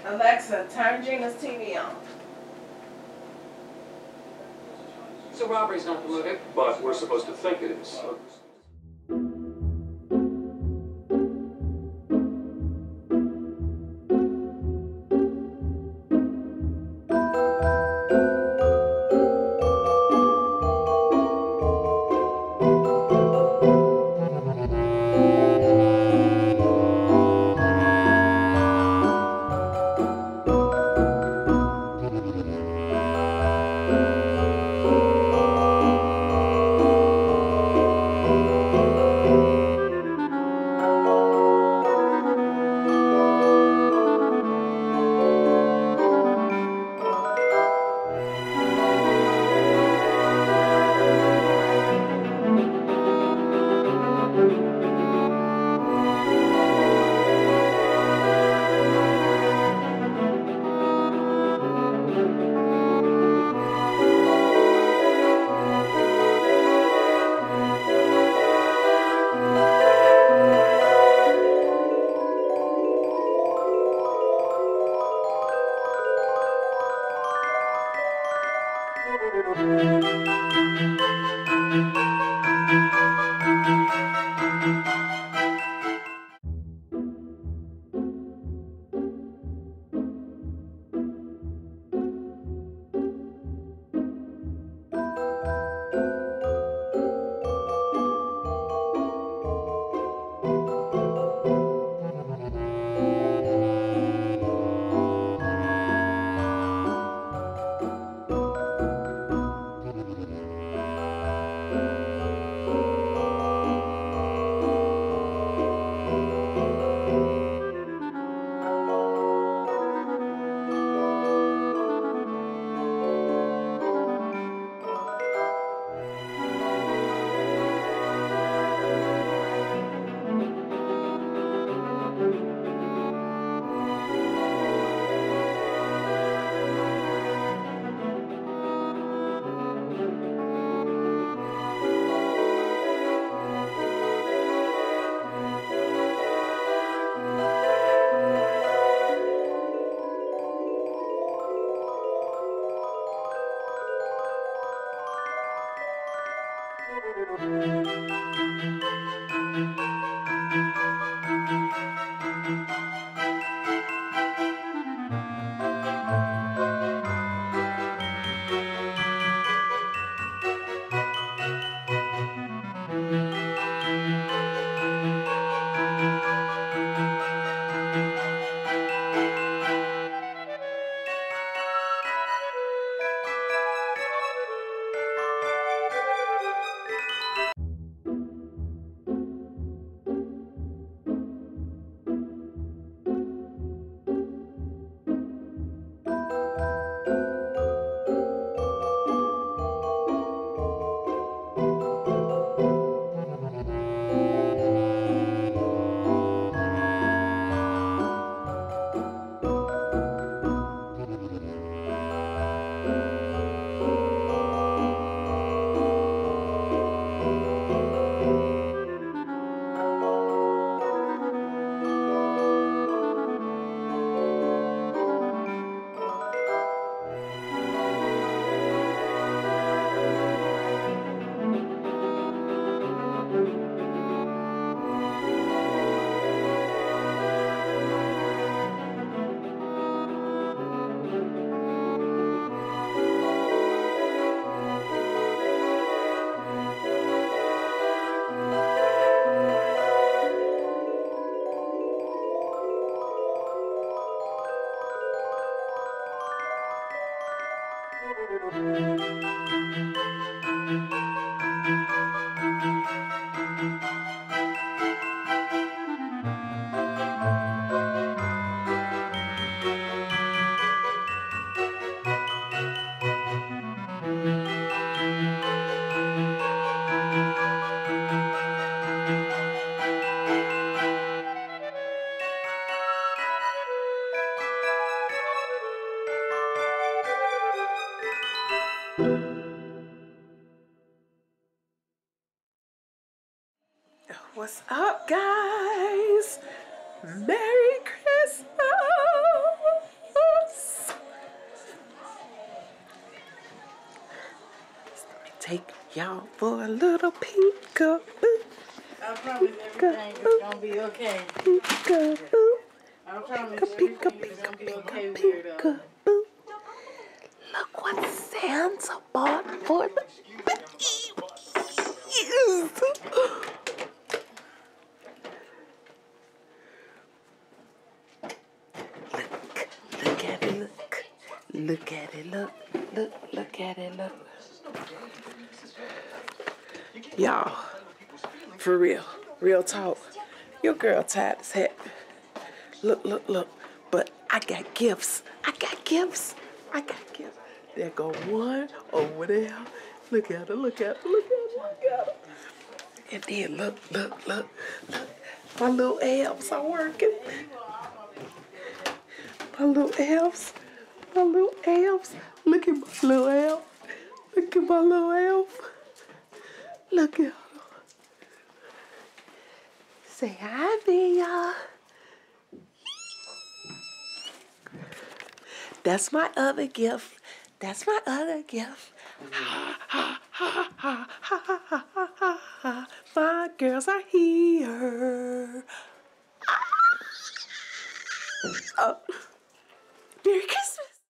Alexa, turn Gina's TV on. So robbery's not the motive? But we're supposed to think it is. What's up, guys? Merry Christmas! y'all for a little peekaboo. I promise everything is gonna be okay. Peekaboo. I promise everything is gonna be okay, weirdo. Peekaboo. Look what Santa bought for the babies. Look at it, look. Look at it, look. Look at it, look. Y'all, for real talk. Your girl tired as heck. Look. But I got gifts. I got gifts. There go one over there. Look at her. And then look. My little elves are working. My little elves. Look at my little elf. Look at her. Say hi, Bea. That's my other gift. Ha. My girls are here.